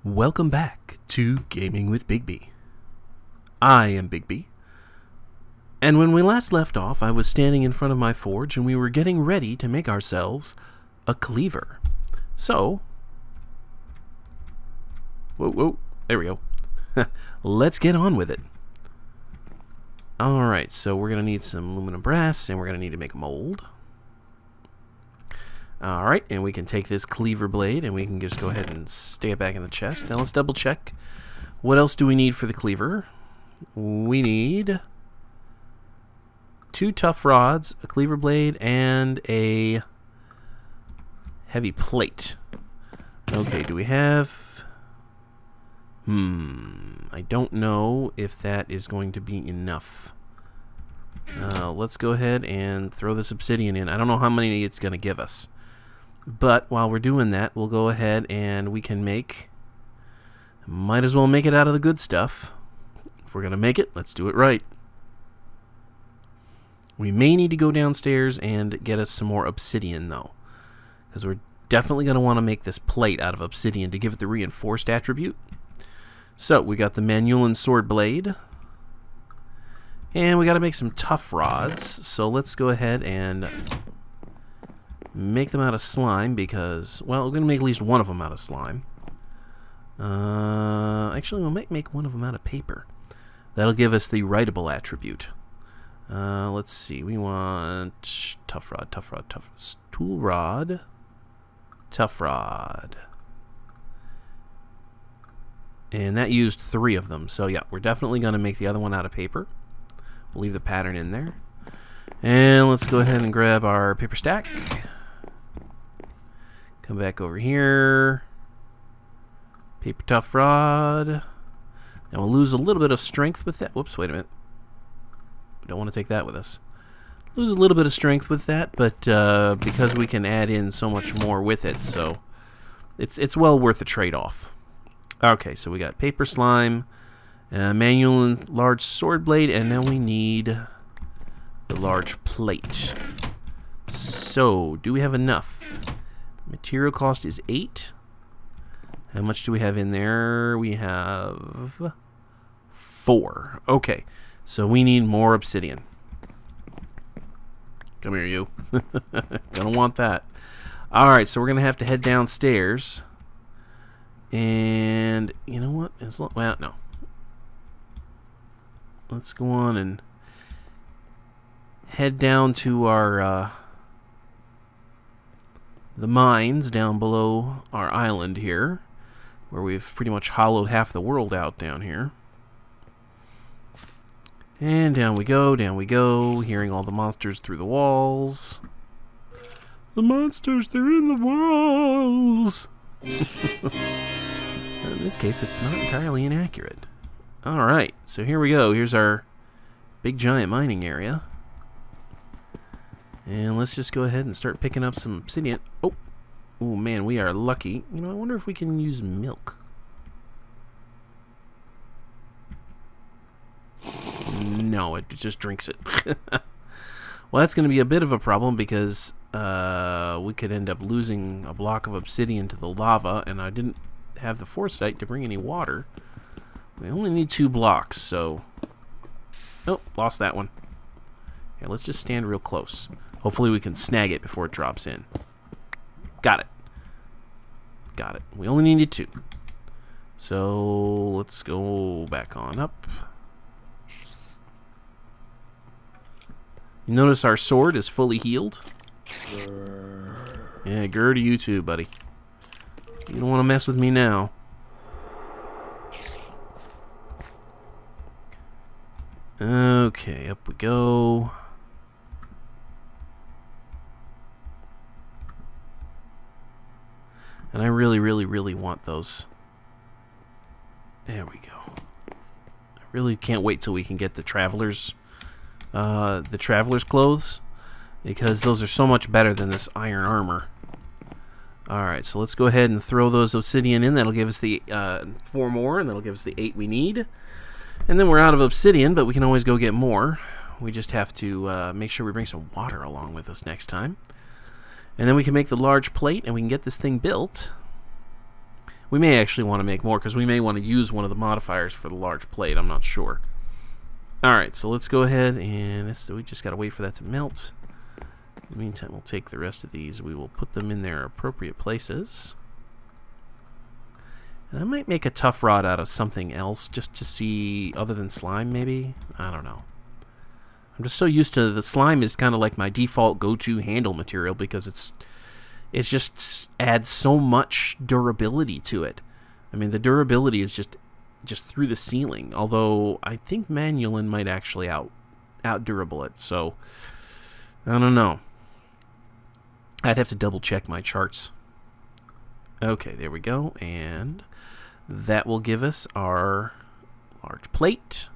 Welcome back to Gaming with Big B. I am Big B, and when we last left off, I was standing in front of my forge and we were getting ready to make ourselves a cleaver. So, whoa, there we go. Let's get on with it. Alright, so we're going to need some aluminum brass and we're going to need to make a mold. Alright, and we can take this cleaver blade and we can just go ahead and stick it back in the chest. Now let's double check. What else do we need for the cleaver? We need 2 tough rods, a cleaver blade, and a heavy plate. Okay, do we have... I don't know if that is going to be enough. Let's go ahead and throw this obsidian in. I don't know how many it's going to give us. But while we're doing that, we'll go ahead and we can make... Might as well make it out of the good stuff. If we're going to make it, let's do it right. We may need to go downstairs and get us some more obsidian, though. Because we're definitely going to want to make this plate out of obsidian to give it the reinforced attribute. So, we got the Manulan sword blade. And we got to make some tough rods. So let's go ahead and... make them out of slime because, well, we're going to make at least one of them out of slime. Actually, we might make one of them out of paper. That'll give us the writable attribute. Let's see. We want tough rod, tool rod, tough rod. And that used 3 of them. So, yeah, we're definitely going to make the other one out of paper. We'll leave the pattern in there. And let's go ahead and grab our paper stack. Come back over here. Paper tough rod. Now we'll lose a little bit of strength with that. Whoops, wait a minute. We don't want to take that with us. Lose a little bit of strength with that, but because we can add in so much more with it, so it's well worth the trade-off. Okay, so we got paper slime, manual and large sword blade, and now we need the large plate. So, do we have enough? Material cost is 8. How much do we have in there? We have 4. Okay, so we need more obsidian. Come here, you. Gonna want that. Alright, so we're gonna have to head downstairs. And, you know what? Well, no. Let's go on and head down to our... the mines down below our island here, where we've pretty much hollowed half the world out down here. And down we go, hearing all the monsters through the walls. The monsters, they're in the walls! In this case, it's not entirely inaccurate. Alright, so here we go. Here's our big giant mining area. And let's just go ahead and start picking up some obsidian. Oh man, we are lucky. You know, I wonder if we can use milk. No, it just drinks it. Well, that's going to be a bit of a problem because we could end up losing a block of obsidian to the lava, and I didn't have the foresight to bring any water. We only need 2 blocks, so... Oh, lost that one. Okay, let's just stand real close. Hopefully we can snag it before it drops in. Got it. Got it. We only needed 2. So let's go back on up. You notice our sword is fully healed? Yeah, grr to you too, buddy. You don't want to mess with me now. Okay, up we go. And I really want those. There we go. I really can't wait till we can get the traveler's clothes, because those are so much better than this iron armor. Alright, so let's go ahead and throw those obsidian in. That'll give us the 4 more, and that'll give us the 8 we need. And then we're out of obsidian, but we can always go get more. We just have to make sure we bring some water along with us next time. And then we can make the large plate, and we can get this thing built. We may actually want to make more because we may want to use one of the modifiers for the large plate. I'm not sure. Alright, so let's go ahead and we just got to wait for that to melt. In the meantime, we'll take the rest of these. We will put them in their appropriate places. And I might make a tough rod out of something else just to see, other than slime maybe? I don't know. I'm just so used to the slime is kind of like my default go-to handle material because it just adds so much durability to it. I mean, the durability is just through the ceiling. Although I think Manulin might actually out durable it. So I don't know. I'd have to double check my charts. Okay, there we go, and that will give us our large plate.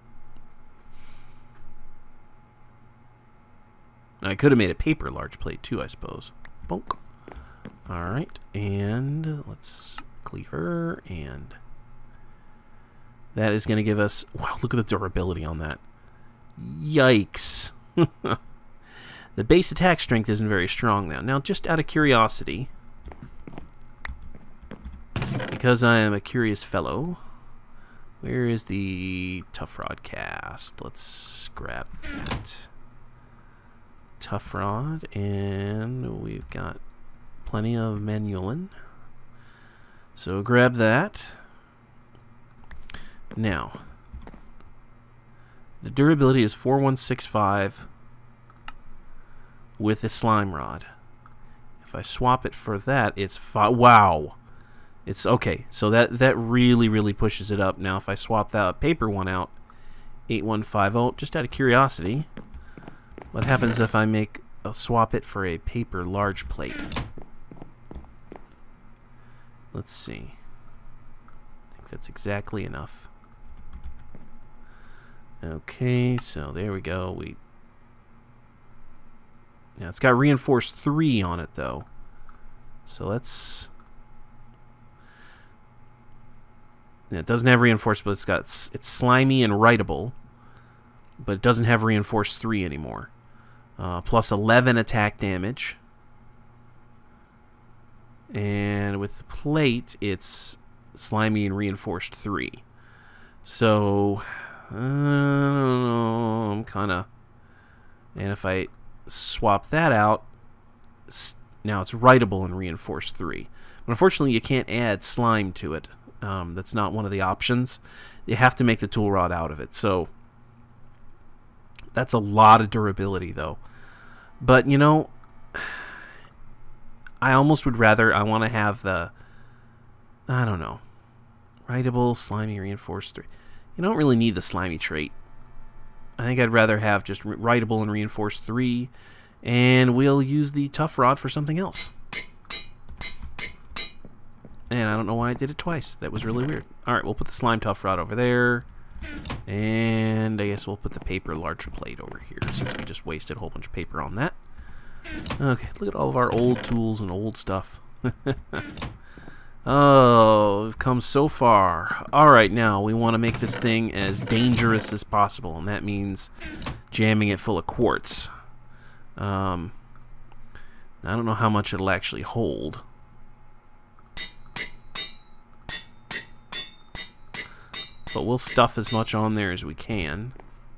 I could have made a paper large plate too, I suppose. Bonk. Alright, and let's cleaver, and that is going to give us... Wow, look at the durability on that. Yikes. The base attack strength isn't very strong now. Now, just out of curiosity, because I am a curious fellow, where is the tough rod cast? Let's grab that. Tough rod, and we've got plenty of Manulin. So grab that. Now, the durability is 4165 with the slime rod. If I swap it for that, it's 5. Wow. It's okay. So that really pushes it up. Now, if I swap that paper one out, 8150, just out of curiosity, what happens if I swap it for a paper large plate? Let's see. I think that's exactly enough. Okay, so there we go. Now it's got reinforced 3 on it though. So let's... It doesn't have reinforced, but it's slimy and writable, but it doesn't have reinforced 3 anymore. Plus 11 attack damage. And with the plate, it's slimy and reinforced 3. So, I don't know, I'm kind of... And if I swap that out, now it's writable and reinforced 3. But unfortunately, you can't add slime to it. That's not one of the options. You have to make the tool rod out of it. So, that's a lot of durability, though. But, you know, I almost would rather... I want to have the... I don't know. Writable, slimy, reinforced 3. You don't really need the slimy trait. I think I'd rather have just writable and reinforced 3. And we'll use the tough rod for something else. And I don't know why I did it twice. That was really weird. Alright, we'll put the slime tough rod over there. And I guess we'll put the paper large plate over here, since we just wasted a whole bunch of paper on that. Okay, look at all of our old tools and old stuff. Oh, we've come so far. Alright, now we want to make this thing as dangerous as possible, and that means jamming it full of quartz. I don't know how much it'll actually hold. But we'll stuff as much on there as we can.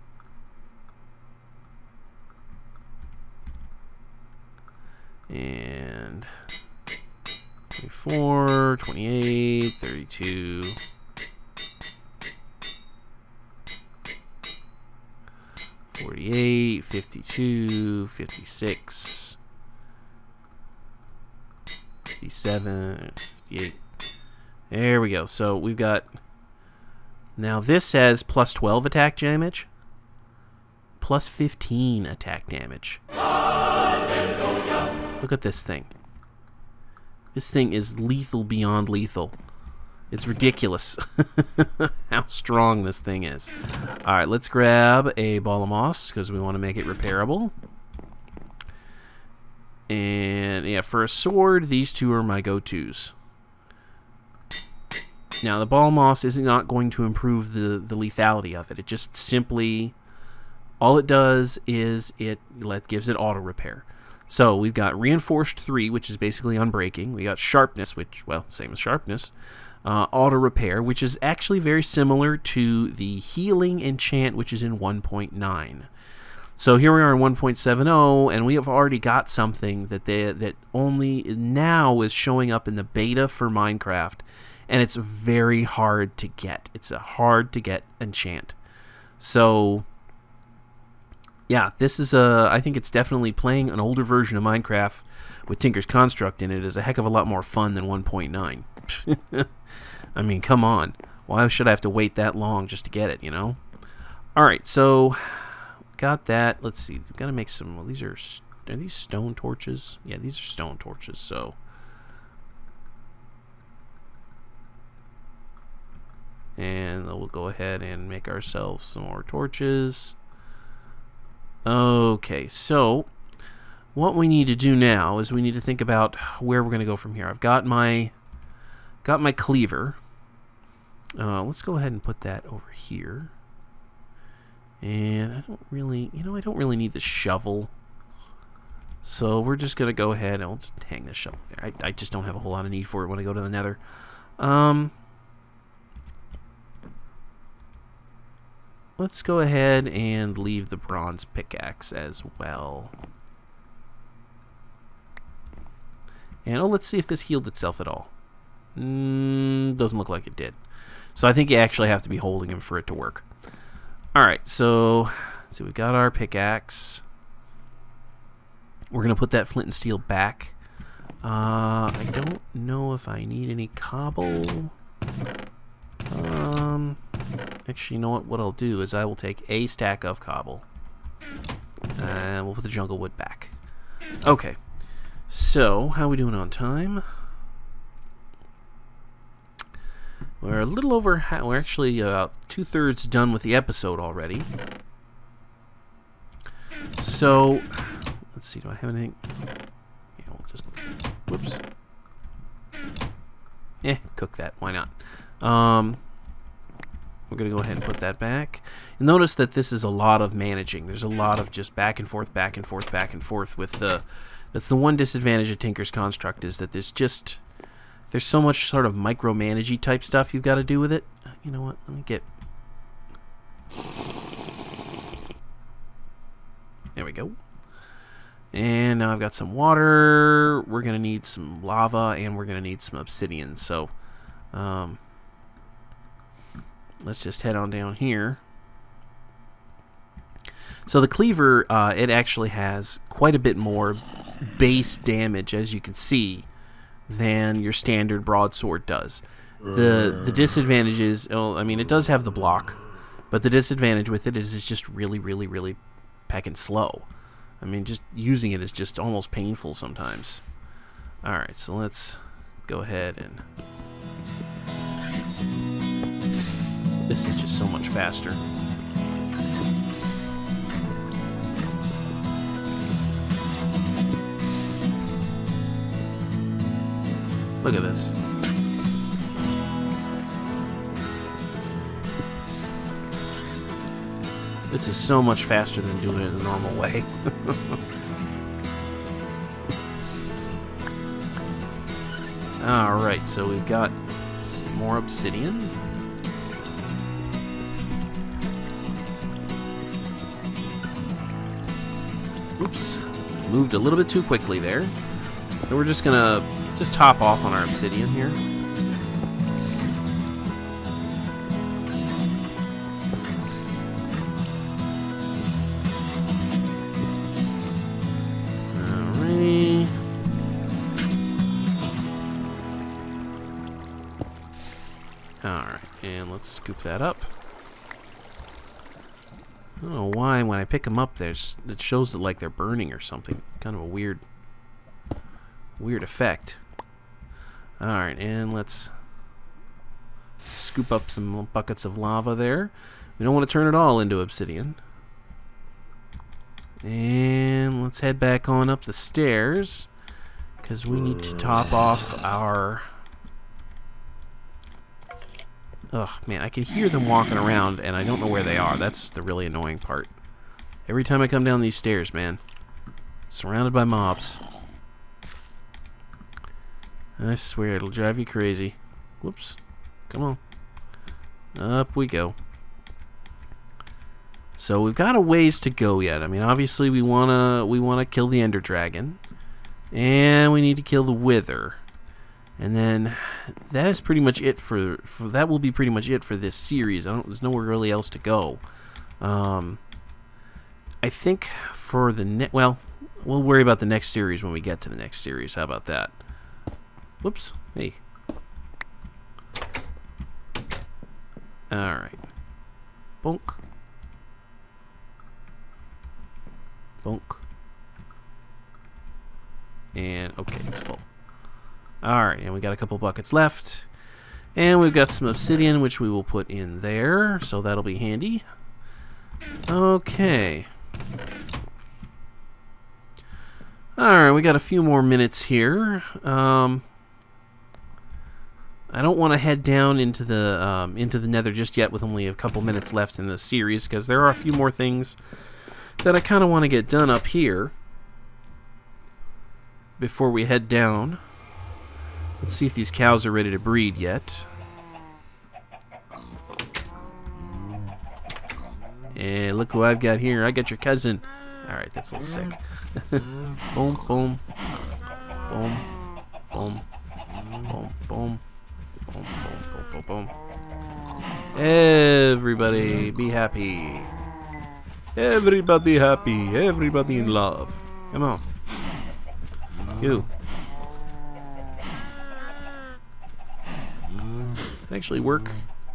And 24, 28, 32, 48, 52, 56, 57, 58. There we go. So we've got... Now this has plus 12 attack damage, plus 15 attack damage. Hallelujah. Look at this thing. This thing is lethal beyond lethal. It's ridiculous how strong this thing is. Alright, let's grab a ball of moss because we want to make it repairable. And yeah, for a sword, these two are my go-tos. Now, the ball moss is not going to improve the lethality of it. It just simply, all it does is it gives it auto repair. So we've got Reinforced 3, which is basically unbreaking. We got Sharpness, which, well, same as Sharpness. Auto Repair, which is actually very similar to the Healing Enchant, which is in 1.9. So here we are in 1.70, and we have already got something that only now is showing up in the beta for Minecraft, and it's very hard to get. It's a hard to get enchant. So yeah, this is I think it's definitely playing an older version of Minecraft with Tinker's Construct in it is a heck of a lot more fun than 1.9. I mean, come on. Why should I have to wait that long just to get it, you know? Alright, so got that. Let's see. We've got to make some... Well, these are these stone torches? Yeah, these are stone torches, so... And we'll go ahead and make ourselves some more torches. Okay, so what we need to do now is we need to think about where we're going to go from here. I've got my cleaver. Let's go ahead and put that over here. And I don't really, I don't really need the shovel. So we're just going to go ahead and we'll just hang this shovel there. I just don't have a whole lot of need for it when I go to the nether. Let's go ahead and leave the bronze pickaxe as well. And let's see if this healed itself at all. Doesn't look like it did. So I think you actually have to be holding him for it to work. Alright, so let's see, we've got our pickaxe. We're going to put that flint and steel back. I don't know if I need any cobble. Actually, you know what? What I'll do is I will take a stack of cobble. And we'll put the jungle wood back. Okay. So, how are we doing on time? We're a little over... We're actually about 2/3 done with the episode already. So, let's see. Do I have anything? Yeah, we'll just... Whoops. Cook that. Why not? We're going to go ahead and put that back. And notice that this is a lot of managing. There's a lot of just back and forth, back and forth, back and forth with the... That's the one disadvantage of Tinker's Construct is that there's so much sort of micromanagey type stuff you've got to do with it. You know what? Let me get... There we go. And now I've got some water. We're going to need some lava, and we're going to need some obsidian. So, let's just head on down here. So the cleaver, it actually has quite a bit more base damage, as you can see, than your standard broadsword does. The disadvantage is, I mean, it does have the block, but the disadvantage with it is it's just really, really, really pecking slow. I mean, just using it is just almost painful sometimes. Alright, so let's go ahead and... This is just so much faster. Look at this. This is so much faster than doing it the normal way. Alright, so we've got some more obsidian. Oops. Moved a little bit too quickly there. So we're just gonna top off on our obsidian here. Alrighty. Alright, and let's scoop that up. I don't know why when I pick them up it shows it like they're burning or something. It's kind of a weird effect. Alright, and let's scoop up some buckets of lava there. We don't want to turn it all into obsidian. And let's head back on up the stairs because we need to top off our... Ugh, man, I can hear them walking around and I don't know where they are. That's the really annoying part. Every time I come down these stairs, man. Surrounded by mobs. I swear, it'll drive you crazy. Whoops. Come on. Up we go. So we've got a ways to go yet. I mean, obviously we wanna kill the Ender Dragon, and we need to kill the Wither, and then that is pretty much it for that. Will be pretty much it for this series. There's nowhere really else to go. I think for the well, we'll worry about the next series when we get to the next series. How about that? Whoops. Hey. All right. Bonk. Bonk. And okay, it's full. Alright, and we got a couple buckets left. And we've got some obsidian, which we will put in there, so that'll be handy. Okay. Alright, we got a few more minutes here. I don't want to head down into the Nether just yet with only a couple minutes left in the series, because there are a few more things that I kind of want to get done up here before we head down. Let's see if these cows are ready to breed yet. And look who I've got here. I got your cousin. Alright, that's a little sick. Boom, boom. Boom. Boom. Boom. Boom. Boom, boom, boom, boom. Everybody be happy. Everybody happy. Everybody in love. Come on. You. Can actually work.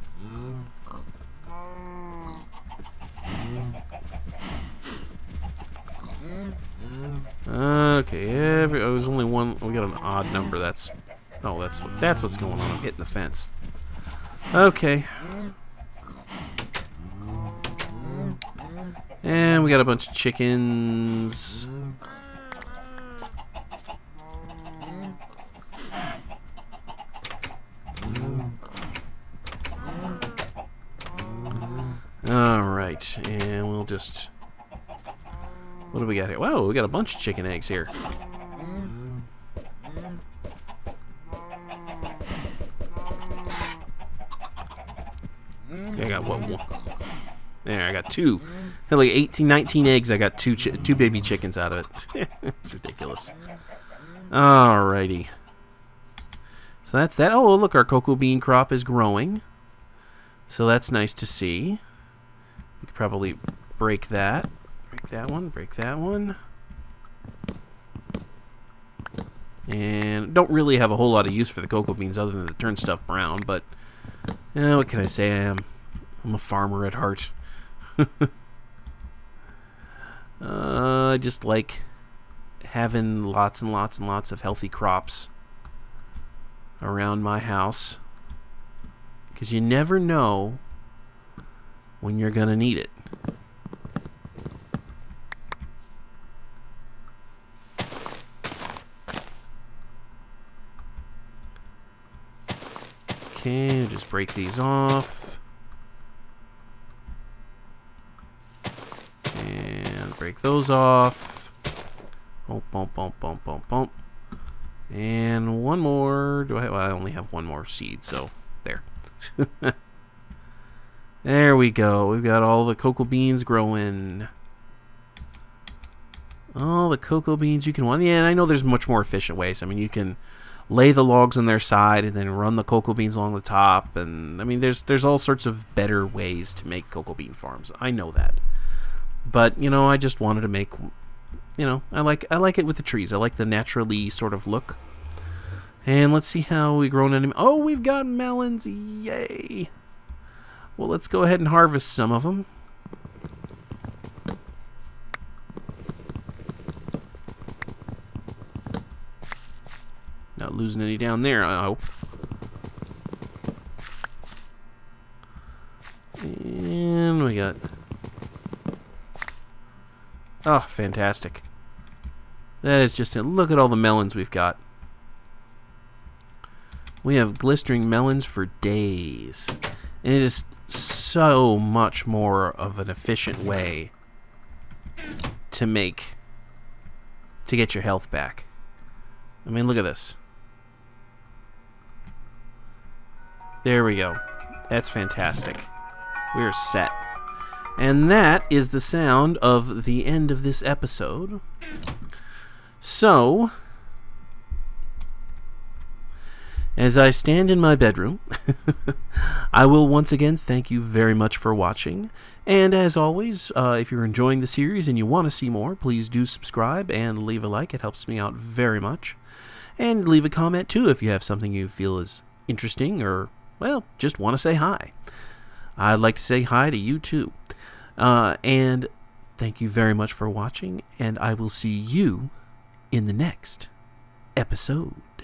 Okay, there's only one. We got an odd number. That's what's going on. I'm hitting the fence. Okay. And we got a bunch of chickens. Alright, and we'll just... What do we got here? Whoa, we got a bunch of chicken eggs here. I got one. There, I got two. Had like 18, 19 eggs. I got two baby chickens out of it. It's ridiculous. Alrighty. So that's that. Oh, look, our cocoa bean crop is growing. So that's nice to see. We could probably break that. Break that one. Break that one. And don't really have a whole lot of use for the cocoa beans other than to turn stuff brown. But what can I say? I'm a farmer at heart. I just like having lots and lots and lots of healthy crops around my house, because you never know when you're gonna need it. Okay, just break these off. Break those off. Bump, bump, bump, bump, bump, bump. And one more. Well, I only have one more seed, so there. There we go. We've got all the cocoa beans growing. All the cocoa beans you can want. Yeah, and I know there's much more efficient ways. I mean, you can lay the logs on their side and then run the cocoa beans along the top. And I mean, there's all sorts of better ways to make cocoa bean farms. I know that. But, you know, I just wanted to make, you know, I like it with the trees. I like the naturally sort of look. And let's see how we grown any. Oh, we've got melons. Yay. Well, let's go ahead and harvest some of them. Not losing any down there, I hope. And we got... Oh, fantastic. That is just... Look at all the melons we've got. We have glistering melons for days. And it is so much more of an efficient way to make to get your health back. I mean, look at this. There we go. That's fantastic. We're set. And that is the sound of the end of this episode. So, as I stand in my bedroom, I will once again thank you very much for watching. And as always, if you're enjoying the series and you want to see more, please do subscribe and leave a like. It helps me out very much. And leave a comment too if you have something you feel is interesting or, well, just want to say hi. I'd like to say hi to you too. And thank you very much for watching, and I will see you in the next episode.